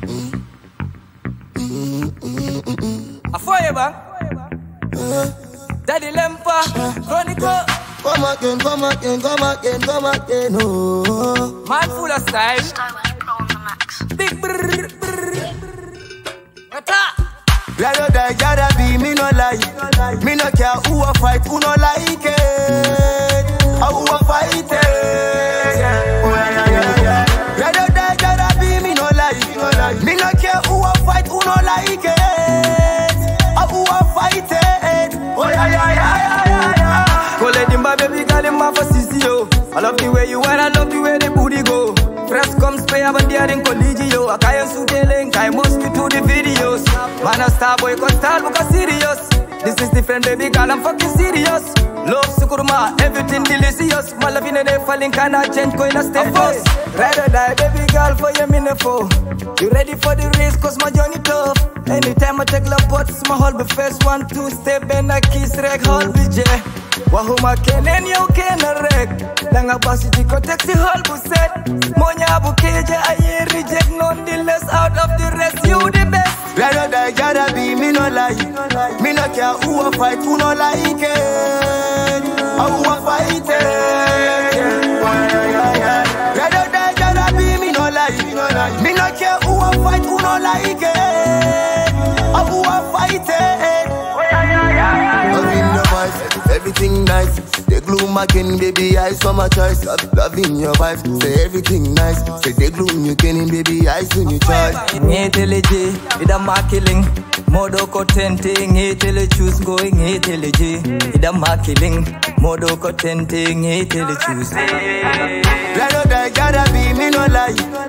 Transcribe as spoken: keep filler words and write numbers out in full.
A forever. Daddy Lempa, Chroniko. Come again, come again, come again, come again, oh. Man full of style. Style and pro on the max. Big brrr, brrr. What up? Rather die, gotta be, me no lie. Me no care who a fight, who no like it. Or who a fight it. Rather die, gotta be, me no lie. Me no care who a fight, who no like it. Or who a fight it. Oh yeah, yeah, yeah, yeah, yeah. Call it Dimba, baby girl, in my for C C O. I love the way you are, I love the way the booty go. Press comes pay up and there in collegio. I can't suit the link, I must be to the videos. Man a star boy, cause star book a serious. This is different, baby girl, I'm fucking serious. Love sukurma, everything delicious. My love in a day falling, can I change, go in a step first. Ride or die, baby girl, for your minute for. You ready for the race, cause my journey tough. Anytime I take the pots, my whole be first one, two step, and I kiss reg, whole B J. Wahuma kenen yo kena reg. Langa basi tiko taxi whole bu set. Monya bu keje aye reject, nonetheless out of the rest, you the best. Rather die, gotta be, me no lie. Me no care who a fight, who no like it. Or who a fight it. Rather die, gotta be, me no lie. Me no care who a fight, who no like it. Or who a fight it. Loving your vibes, everything nice. They gloom again, baby, eyes for my choice. Love, loving your vibes, say everything nice. Say they gloom you can, baby, eyes when you choice. Nye teleje, ida makilling. Modo ko tenting, nye tele choose going, nye teleje. Ida makilling. Modo ko tenting, nye tele choose. Rather die, gotta be, me no lie.